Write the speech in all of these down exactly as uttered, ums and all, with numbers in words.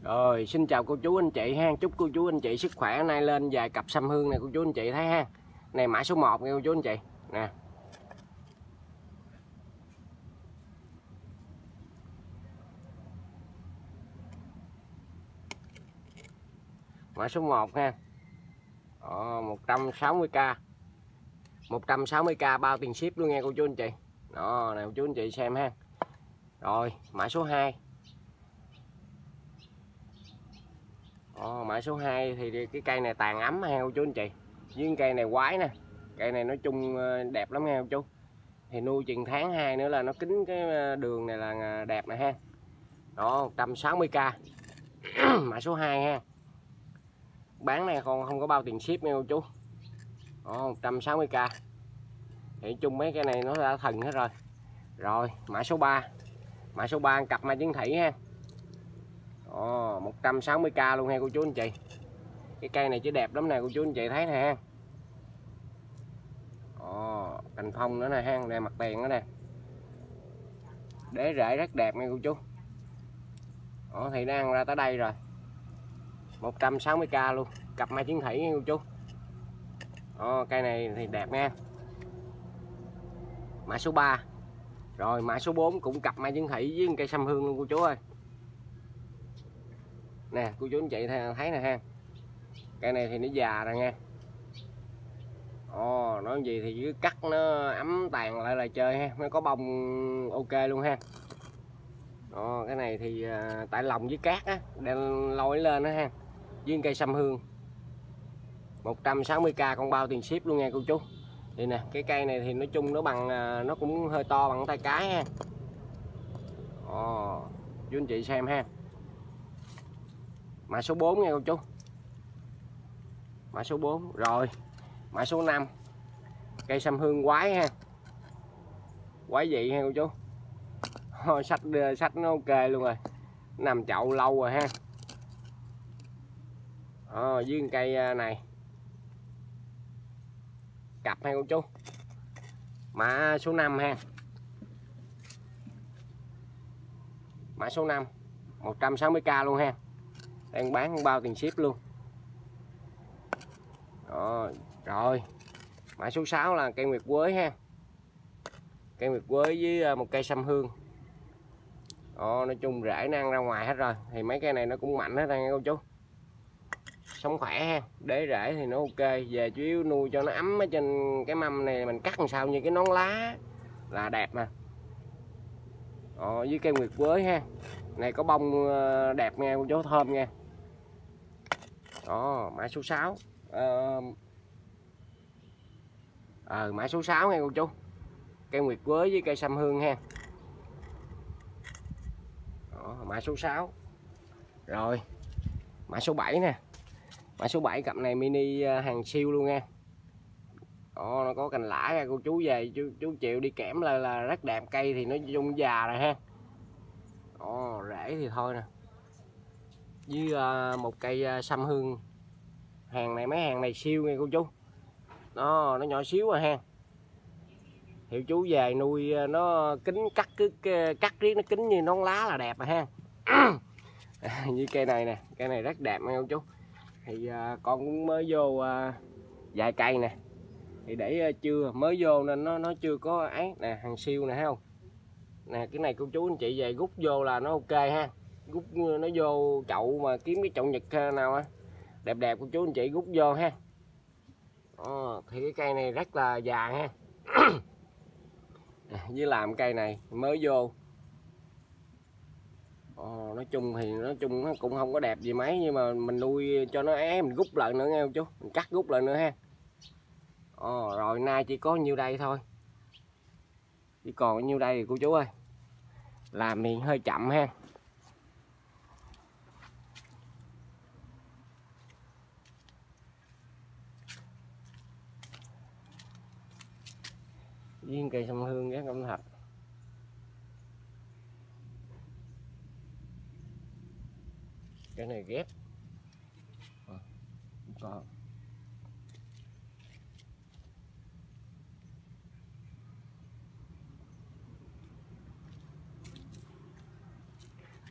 Rồi, xin chào cô chú anh chị ha. Chúc cô chú anh chị sức khỏe. Nay lên vài cặp sâm hương này cô chú anh chị thấy ha. Này mã số một nha cô chú anh chị. Nè. Mã số một ha. Đó, một trăm sáu mươi k. một trăm sáu mươi k bao tiền ship luôn nha cô chú anh chị. Đó, này cô chú anh chị xem ha. Rồi, mã số hai. Đó, mã số hai thì cái cây này tàn ấm ha cô chú anh chị. Với cây này quái nè. Cây này nói chung đẹp lắm nha cô chú. Thì nuôi chừng tháng hai nữa là nó kín cái đường này là đẹp nè ha. Đó, một trăm sáu mươi k. Mã số hai ha. Bán này còn không có bao tiền ship nha cô chú. Đó, một trăm sáu mươi k. Thì chung mấy cái này nó đã thần hết rồi. Rồi, mã số ba. Mã số ba cặp mai chứng thủy ha. Đó, một trăm sáu mươi k luôn ha cô chú anh chị. Cái cây này chứ đẹp lắm nè cô chú anh chị thấy nè ha. Đó, cành phong nữa nè ha, đây mặt tiền nữa nè. Đế rễ rất đẹp nha cô chú. Đó, thì nó ăn ra tới đây rồi. một trăm sáu mươi k luôn, cặp mai chứng thủy nha cô chú. Đó, cây này thì đẹp nha. Mã số ba. Rồi mã số bốn cũng cặp mai chứng thủy với cây sâm hương luôn cô chú ơi. Nè cô chú anh chị thấy nè ha. Cây này thì nó già rồi nha. Ồ, nói gì thì cứ cắt nó ấm tàn lại là chơi ha, nó có bông ok luôn ha. Đó, cái này thì uh, tại lòng với cát á, đem lôi lên đó ha. Với cây sâm hương. một trăm sáu mươi k con bao tiền ship luôn nha cô chú. Thì nè, cái cây này thì nói chung nó bằng uh, nó cũng hơi to bằng tay cái ha. Ồ, chú anh chị xem ha. Mã số bốn nha cô chú. Mã số bốn. Rồi mã số năm. Cây sâm hương quái ha. Quái dị ha cô chú. Oh, sách sách nó ok luôn rồi. Nằm chậu lâu rồi ha. Ờ, với cây này cặp ha cô chú. Mã số năm ha. Mã số năm một trăm sáu mươi k luôn ha. Đang bán bao tiền ship luôn. Đó, rồi. Mã số sáu là cây nguyệt quế ha. Cây nguyệt quế với một cây sâm hương. Đó, nói chung rễ nó ăn ra ngoài hết rồi. Thì mấy cây này nó cũng mạnh hết nha cô chú. Sống khỏe ha. Đế rễ thì nó ok. Về chủ yếu nuôi cho nó ấm ở trên cái mâm này. Mình cắt làm sao như cái nón lá là đẹp mà. Đó, với cây nguyệt quế ha. Này có bông đẹp nha cô chú, thơm nha. Đó, mã số sáu. Ờ, à, mã số sáu nha cô chú. Cây nguyệt quế với cây sâm hương ha. Đó, mã số sáu. Rồi mã số bảy nè. Mã số bảy cặp này mini hàng siêu luôn nha. Đó, nó có cành lã nha cô chú, về chú, chú chịu đi kẽm là, là rất đẹp. Cây thì nó chung già rồi ha. Đó, rễ thì thôi nè. Với uh, một cây uh, sâm hương. Hàng này mấy hàng này siêu nha cô chú. Nó nó nhỏ xíu rồi ha. Hiệu chú về nuôi nó kính cắt cứ cắt riết nó kính như nón lá là đẹp rồi ha. Như cây này nè, cây này rất đẹp nha cô chú. Thì uh, con cũng mới vô uh, vài cây nè. Thì để uh, chưa mới vô nên nó nó chưa có ấy nè, hàng siêu nè thấy không. Nè cái này cô chú anh chị về rút vô là nó ok ha. Rút nó vô chậu mà kiếm cái chậu nhật nào á đẹp đẹp cô chú anh chị rút vô ha. Đó, thì cái cây này rất là già ha. Với làm cây này mới vô. Ồ, nói chung thì nói chung nó cũng không có đẹp gì mấy, nhưng mà mình nuôi cho nó é mình rút lại nữa nghe không chú, mình cắt rút lại nữa ha. Ồ, rồi nay chỉ có nhiêu đây thôi, chỉ còn nhiêu đây thì cô chú ơi, làm thì hơi chậm ha. Viên cây sâm hương ghét công thật. Cái này ghép à, còn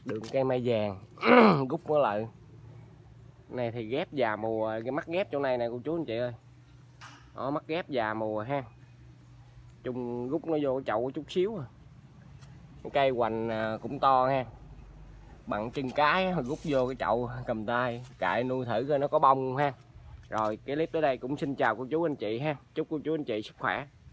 Đường cây mai vàng. Gút nó lại. Này thì ghép già mùa, cái mắt ghép chỗ này nè cô chú anh chị ơi. Đó, mắt ghép già mùa ha. Chung rút nó vô cái chậu chút xíu à. Cái cây hoành cũng to ha. Bằng chân cái rút vô cái chậu cầm tay cạy nuôi thử coi nó có bông ha. Rồi cái clip tới đây cũng xin chào cô chú anh chị ha. Chúc cô chú anh chị sức khỏe.